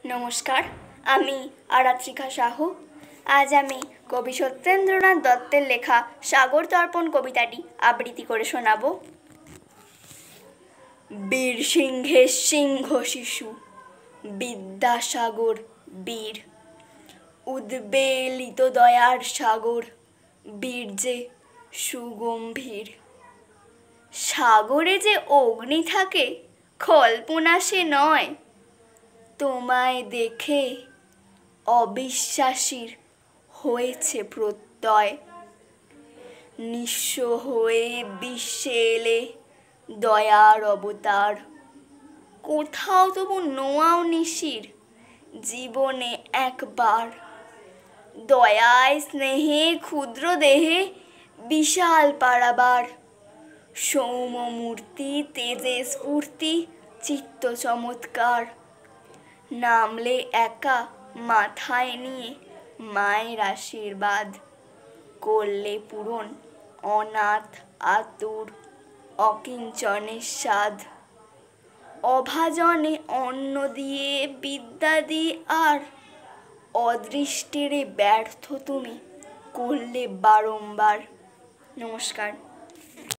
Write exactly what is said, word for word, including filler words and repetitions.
নমস্কার, আমি আরাত্রিকা সাহু। আজ আমি কবি সত্যেন্দ্রনাথ দত্তের লেখা সাগর দর্পণ কবিতাটি আবৃত্তি করে শোনাব। বীর সিংহের সিংহ শিশু বিদ্যাসাগর বীর, উদ্বেলিত দয়ার সাগর বীর যে সুগম্ভীর। সাগরে যে অগ্নি থাকে কল্পনা সে নয়, তোমায় দেখে অবিশ্বাসীর হয়েছে প্রত্যয়। নিঃস্ব হয়ে বিশ্বে এলে দয়ার অবতার, কোথাও তবু নোয়াও নিশির জীবনে একবার। দয়ায় স্নেহে ক্ষুদ্র দেহে বিশাল পারাবার, সৌম্যমূর্তি তেজে স্ফূর্তি চিত্ত চমৎকার। নামলে একা মাথায় নিয়ে মায়ের আশীর্বাদ, করলে পূরণ অনাথ আতুর অকিঞ্চনের স্বাদ। অভাজনে অন্ন দিয়ে বিদ্যা দিয়ে আর অদৃষ্টেরে ব্যর্থ তুমি করলে বারংবার। নমস্কার।